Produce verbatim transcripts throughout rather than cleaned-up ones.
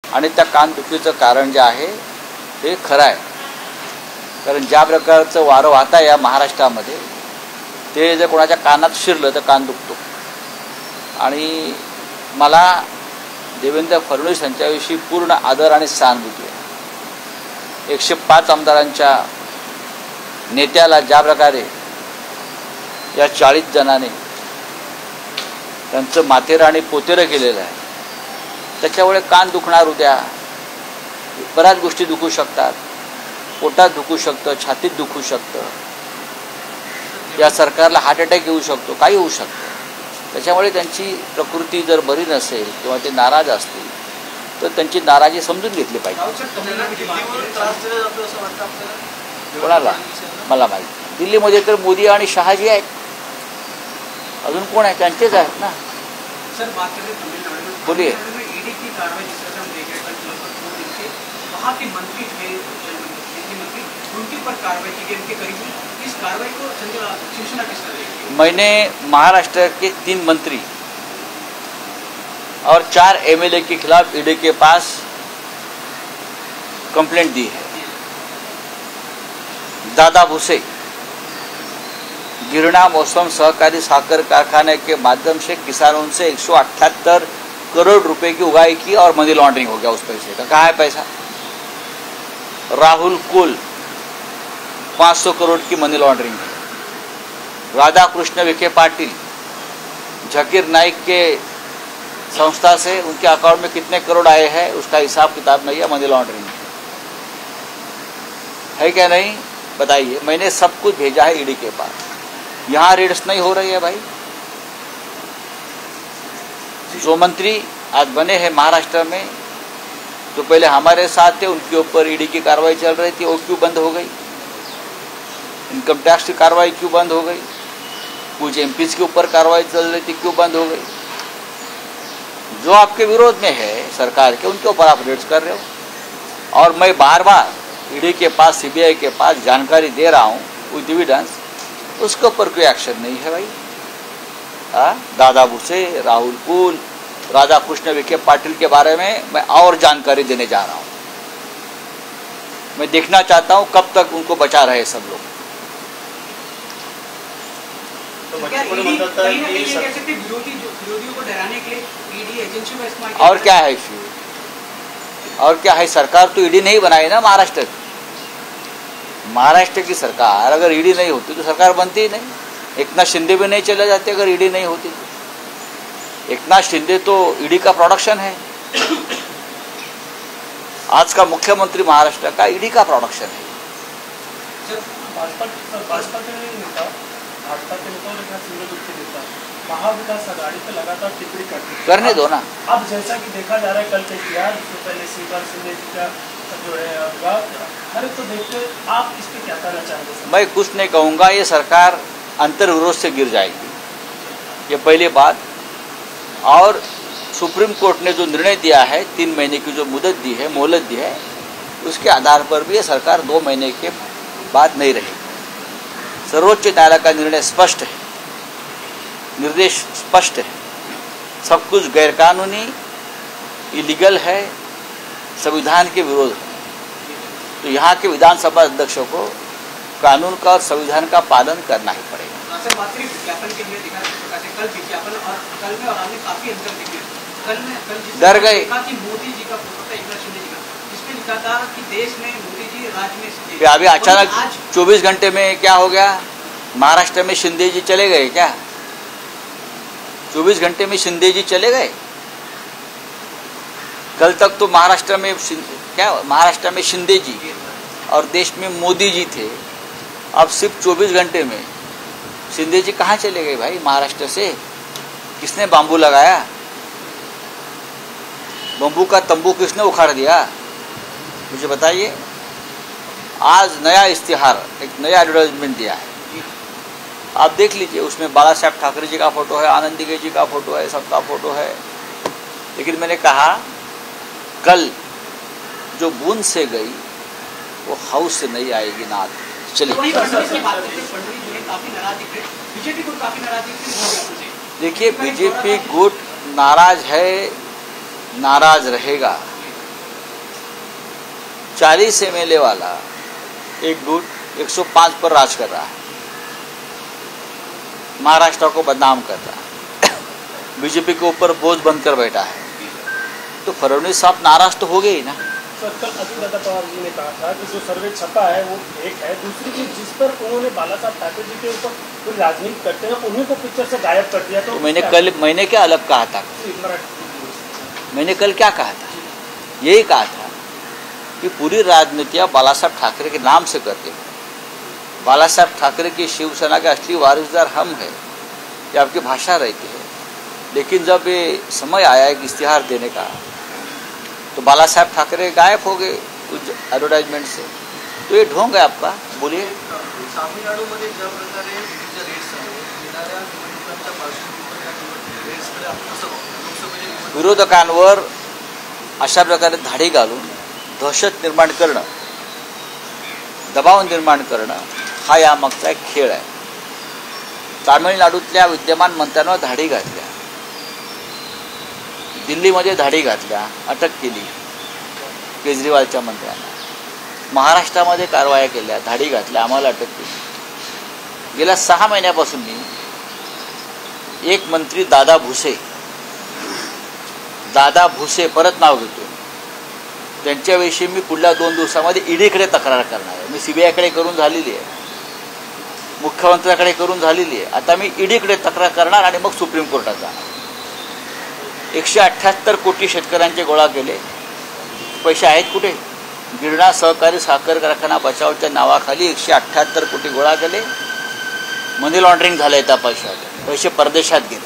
आणि त्या कानदुखीचं कारण जे आहे ते खरं आहे. कारण ज्या प्रकारचं वारं वाहत आहे या महाराष्ट्रामध्ये ते जर कोणाच्या कानात शिरलं तर कान दुखतो. आणि मला देवेंद्र फडणवीस यांच्याविषयी पूर्ण आदर आणि सहानुभूती आहे. एकशे पाच आमदारांच्या नेत्याला ज्या प्रकारे या चाळीस जणांनी त्यांचं माथेरं आणि पोतेरं केलेलं आहे त्याच्यामुळे कान दुखणार, उद्या बऱ्याच गोष्टी दुखू शकतात. पोटात दुखू शकतं, छातीत दुखू शकतं, या सरकारला हार्ट अटॅक येऊ शकतो, काही होऊ शकतं. त्याच्यामुळे त्यांची प्रकृती जर बरी नसेल किंवा ते नाराज असतील तर त्यांची नाराजी समजून घेतली पाहिजे. कोणाला? मला माहिती. दिल्लीमध्ये तर मोदी आणि शहाजी आहेत, अजून कोण आहे? त्यांचेच आहेत ना. बोलिए. मैंने महाराष्ट्र के तीन मंत्री और चार एमएलए के खिलाफ ईडी के पास कंप्लेंट दी है. दादा भूसे गिरना मौसम सहकारी साकर कारखाने के माध्यम से किसानों से एक सौ अठहत्तर करोड़ रुपए की उगाही की और मनी लॉन्ड्रिंग हो गया उस पैसे का. कहाँ है पैसा? राहुल कुल पाँच सौ करोड़ की मनी लॉन्ड्रिंग है. राधा कृष्ण विखे पाटिल झकीर नाइक के संस्था से उनके अकाउंट में कितने करोड़ आए हैं उसका हिसाब किताब नहीं है. मनी लॉन्ड्रिंग है क्या नहीं? बताइए. मैंने सब कुछ भेजा है ईडी के पास. यहाँ रेड्स नहीं हो रही है भाई. जो मंत्री आज बने हैं महाराष्ट्र में तो पहले हमारे साथ थे, उनके ऊपर ईडी की कार्रवाई चल रही थी, वो क्यों बंद हो गई? इनकम टैक्स की कार्रवाई क्यों बंद हो गई? कुछ एमपीज के ऊपर कार्रवाई चल रही थी, क्यों बंद हो गई? जो आपके विरोध में है सरकार के, उनके ऊपर आप रेड्स कर रहे हो. और मैं बार बार ईडी के पास, सीबीआई के पास जानकारी दे रहा हूँ विद एविडेंस, उसके ऊपर कोई एक्शन नहीं है भाई. आ? दादा भूसे, राहुल कुल, राधा कृष्ण विखे पाटिल के बारे में मैं और जानकारी देने जा रहा हूँ. मैं देखना चाहता हूँ कब तक उनको बचा रहे सब लोग. और क्या है इश्यू? और क्या है? सरकार तो ईडी नहीं बनाई ना महाराष्ट्र की. महाराष्ट्र की सरकार अगर ईडी नहीं होती तो सरकार बनती ही नहीं. एकनाथ शिंदे भी नहीं चले जाते अगर ईडी नहीं होती. एकनाथ शिंदे तो ईडी का प्रोडक्शन है. आज का मुख्यमंत्री महाराष्ट्र का ईडी का प्रोडक्शन है. भाजपा के नेता भाजपा के नेता नेता महाविकास आघाड़ी पे लगातार टिप्पणी करते करने दो ना. अब जैसा कि देखा जा रहा है कल के इतिहास इससे पहले सीकर सिंधे जी का जो है, अरे तो देखते आप इस पे क्या कहना चाहेंगे? मैं कुछ नहीं कहूँगा. ये सरकार अंतर्विरोध से गिर जाएगी, ये पहली बात. और सुप्रीम कोर्ट ने जो निर्णय दिया है, तीन महीने की जो मुदत दी है, मोहलत दी है, उसके आधार पर भी ये सरकार दो महीने के बाद नहीं रहेगी. सर्वोच्च न्यायालय का निर्णय स्पष्ट है, निर्देश स्पष्ट है. सब कुछ गैरकानूनी, इलीगल है, संविधान के विरोध है. तो यहाँ के विधानसभा अध्यक्षों को कानून का और संविधान का पालन करना ही पड़ेगा. डर गए. मोदी जी का जिसमें लिखा था कि देश में मोदी जी राज में. अभी अचानक चौबीस घंटे में क्या हो गया? महाराष्ट्र में शिंदे जी चले गए क्या? चौबीस घंटे में शिंदे जी चले गए? कल तक तो महाराष्ट्र में क्या महाराष्ट्र में शिंदे जी और देश में मोदी जी थे. अब सिर्फ चौबीस घंटे में शिंदे जी कहाँ चले गए भाई? महाराष्ट्र से किसने बांबू लगाया? बम्बू का तंबू किसने उखाड़ दिया? मुझे बताइए. आज नया इश्तिहार, एक नया एडवर्टाइजमेंट दिया है, आप देख लीजिए. उसमें बाला साहब ठाकरे जी का फोटो है, आनंदी जी का फोटो है, सबका फोटो है. लेकिन मैंने कहा कल जो बूंद से गई वो हाउस से नहीं आएगी नाथ. चलिए. देखिए, बीजेपी गुट नाराज है, नाराज रहेगा. चालीस एम एल ए वाला एक गुट एक सौ पाँच पर राज कर रहा है, महाराष्ट्र को बदनाम कर रहा है, बीजेपी के ऊपर बोझ बनकर बैठा है, तो फडणवीस साहब नाराज तो हो गए ही ना। सर, कल अजित पवार जी ने कहा था कि जो सर्वे छपा है वो एक है, दूसरी चीज जिस पर उन्होंने बाला साहब ठाकरे जी के ऊपर कोई राजनीति करते हैं उन्हीं को पिक्चर से गायब कर दिया। तो, तो मैंने कल मैंने क्या अलग कहा था, मैंने कल क्या कहा था, यही कहा था कि पूरी राजनीतियाँ बाला साहब ठाकरे के नाम से करते हैं। बाला साहब ठाकरे की शिवसेना के असली वारिसदार हम हैं, ये आपकी भाषा रहती है, लेकिन जब ये समय आया एक इश्तिहार देने का तो बाला साहब ठाकरे गायब हो गए उस एडवर्टाइजमेंट से। तो ये ढोंग है आपका, बोलिए। तामिळनाडूमध्ये ज्या प्रकारे जे रेट्स आहेत येणाऱ्या निवडणुकांच्या पार्श्वभूमीवर या निवडणूक रेट्सकडे आपण कसं लोकसभेच्या निवडणूक विरोधकांवर अशा प्रकारे धाडी घालून दहशत निर्माण करणं, दबाव निर्माण करणं हा यामागचा एक खेळ आहे। तामिळनाडूतल्या विद्यमान मंत्र्यांवर धाडी घातल्या, दिल्लीमध्ये धाडी घातल्या, अटक केली केजरीवालच्या मंत्र्यांना, महाराष्ट्रामध्ये कारवाया केल्या, धाडी घातल्या, आम्हाला अटक केली। गेल्या सहा महिन्यापासून मी एक मंत्री दादा भुसे दादा भुसे परत नाव घेतो, त्यांच्याविषयी मी पुढल्या दोन दिवसामध्ये ईडीकडे तक्रार करणार आहे। मी सीबीआयकडे करून झालेली आहे, मुख्यमंत्र्याकडे करून झालेली आहे, आता मी ईडीकडे तक्रार करणार आणि मग सुप्रीम कोर्टात जाणार। एकशे अठ्ठ्याहत्तर कोटी शेतकऱ्यांचे गोळा केले, पैसे आहेत कुठे? गिरणा सहकारी साखर कारखाना बचावच्या नावाखाली एकशे अठ्ठ्याहत्तर कोटी गोळा केले, मनी लॉन्ड्रिंग झालंय त्या पैशाचे, पैसे परदेशात गेले।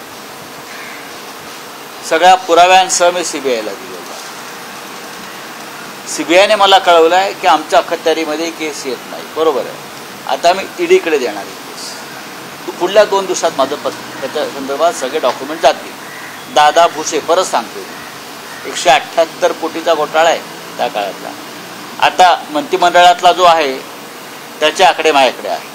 सगळ्या पुराव्यांसह मी सीबीआयला दिले होता। सीबीआयने मला कळवलं आहे की आमच्या अखत्यारीमध्ये केस येत नाही, बरोबर आहे, आता मी ईडीकडे देणार आहे केस। तू पुढल्या दोन दिवसात माझं पत्र त्याच्या संदर्भात सगळे डॉक्युमेंट जातील। दादा भुसे परत सांगतो, एकशे अठ्ठ्याहत्तर कोटीचा घोटाळा आहे त्या काळातला, आता मंत्रिमंडळातला जो आहे त्याचे आकडे माझ्याकडे आहे।